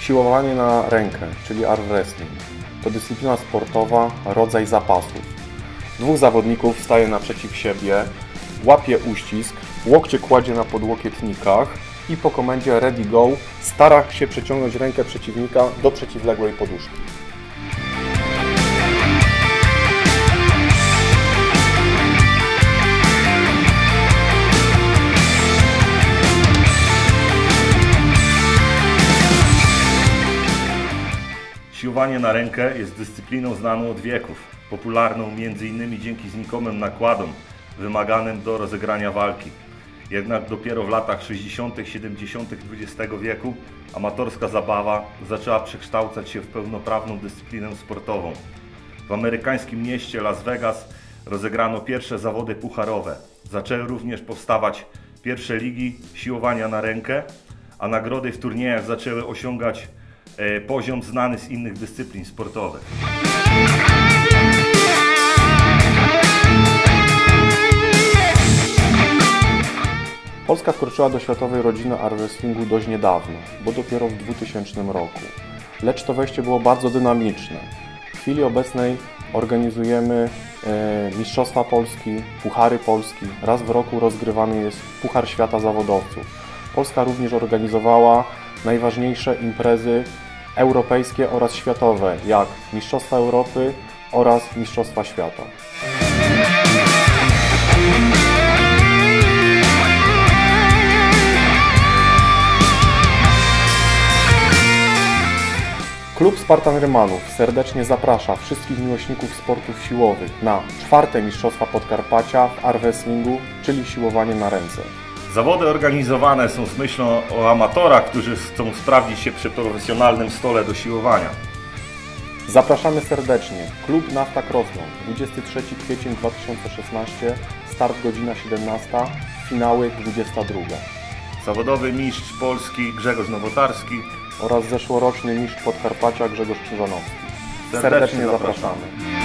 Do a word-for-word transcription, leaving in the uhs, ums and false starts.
Siłowanie na rękę, czyli arm wrestling. To dyscyplina sportowa, rodzaj zapasów. Dwóch zawodników staje naprzeciw siebie, łapie uścisk, łokcie kładzie na podłokietnikach i po komendzie ready go stara się przeciągnąć rękę przeciwnika do przeciwległej poduszki. Siłowanie na rękę jest dyscypliną znaną od wieków, popularną m.in. dzięki znikomym nakładom wymaganym do rozegrania walki. Jednak dopiero w latach sześćdziesiątych siedemdziesiątych dwudziestego wieku amatorska zabawa zaczęła przekształcać się w pełnoprawną dyscyplinę sportową. W amerykańskim mieście Las Vegas rozegrano pierwsze zawody pucharowe. Zaczęły również powstawać pierwsze ligi siłowania na rękę, a nagrody w turniejach zaczęły osiągać poziom znany z innych dyscyplin sportowych. Polska wkroczyła do światowej rodziny arm wrestlingu dość niedawno, bo dopiero w dwutysięcznym roku. Lecz to wejście było bardzo dynamiczne. W chwili obecnej organizujemy e, Mistrzostwa Polski, Puchary Polski. Raz w roku rozgrywany jest Puchar Świata Zawodowców. Polska również organizowała najważniejsze imprezy europejskie oraz światowe, jak Mistrzostwa Europy oraz Mistrzostwa Świata. Klub Spartan Rymanów serdecznie zaprasza wszystkich miłośników sportów siłowych na czwarte Mistrzostwa Podkarpacia w arm wrestlingu, czyli siłowanie na ręce. Zawody organizowane są z myślą o amatorach, którzy chcą sprawdzić się przy profesjonalnym stole do siłowania. Zapraszamy serdecznie. Klub Nafta Krosno, dwudziestego trzeciego kwietnia dwa tysiące szesnastego, start godzina siedemnasta, finały dwudziesta druga. Zawodowy mistrz Polski Grzegorz Nowotarski oraz zeszłoroczny mistrz Podkarpacia Grzegorz Krzyżanowski. Serdecznie, Serdecznie zapraszamy. zapraszamy.